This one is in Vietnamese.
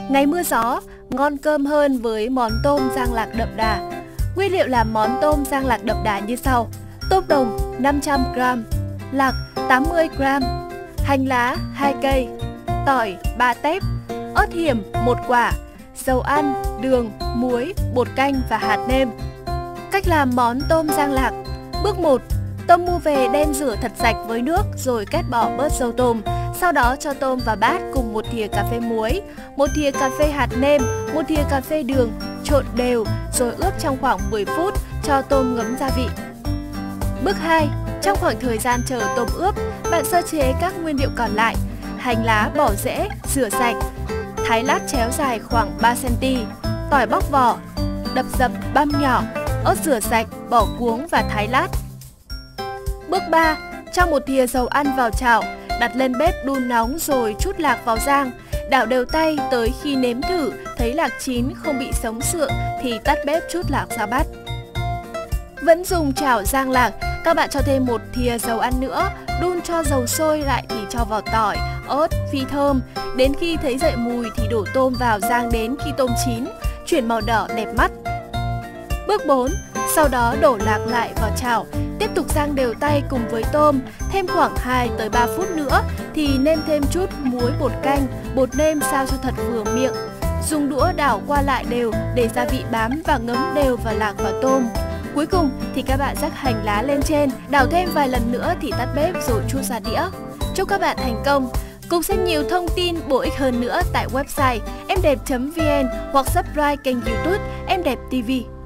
Ngày mưa gió, ngon cơm hơn với món tôm rang lạc đậm đà. Nguyên liệu làm món tôm rang lạc đậm đà như sau: tôm đồng 500g, lạc 80g, hành lá 2 cây, tỏi 3 tép, ớt hiểm 1 quả, dầu ăn, đường, muối, bột canh và hạt nêm. Cách làm món tôm rang lạc. Bước 1. Tôm mua về đem rửa thật sạch với nước rồi kết bỏ bớt dâu tôm. Sau đó cho tôm vào bát cùng 1 thìa cà phê muối, 1 thìa cà phê hạt nêm, 1 thìa cà phê đường, trộn đều rồi ướp trong khoảng 10 phút cho tôm ngấm gia vị. Bước 2. Trong khoảng thời gian chờ tôm ướp, bạn sơ chế các nguyên liệu còn lại. Hành lá bỏ rễ, rửa sạch, thái lát chéo dài khoảng 3cm, tỏi bóc vỏ, đập dập băm nhỏ, ớt rửa sạch, bỏ cuống và thái lát. Bước 3. Cho 1 thìa dầu ăn vào chảo, đặt lên bếp đun nóng rồi trút lạc vào rang. Đảo đều tay tới khi nếm thử thấy lạc chín không bị sống sượng thì tắt bếp trút lạc ra bát. Vẫn dùng chảo rang lạc, các bạn cho thêm 1 thìa dầu ăn nữa, đun cho dầu sôi lại thì cho vào tỏi, ớt, phi thơm. Đến khi thấy dậy mùi thì đổ tôm vào rang đến khi tôm chín, chuyển màu đỏ đẹp mắt. Bước 4. Sau đó đổ lạc lại vào chảo, tiếp tục rang đều tay cùng với tôm, thêm khoảng 2 tới 3 phút nữa thì nêm thêm chút muối bột canh, bột nêm sao cho thật vừa miệng. Dùng đũa đảo qua lại đều để gia vị bám và ngấm đều vào lạc và tôm. Cuối cùng thì các bạn rắc hành lá lên trên, đảo thêm vài lần nữa thì tắt bếp rồi trút ra đĩa. Chúc các bạn thành công! Cùng xem nhiều thông tin bổ ích hơn nữa tại website emdep.vn hoặc subscribe kênh YouTube Em Đẹp TV.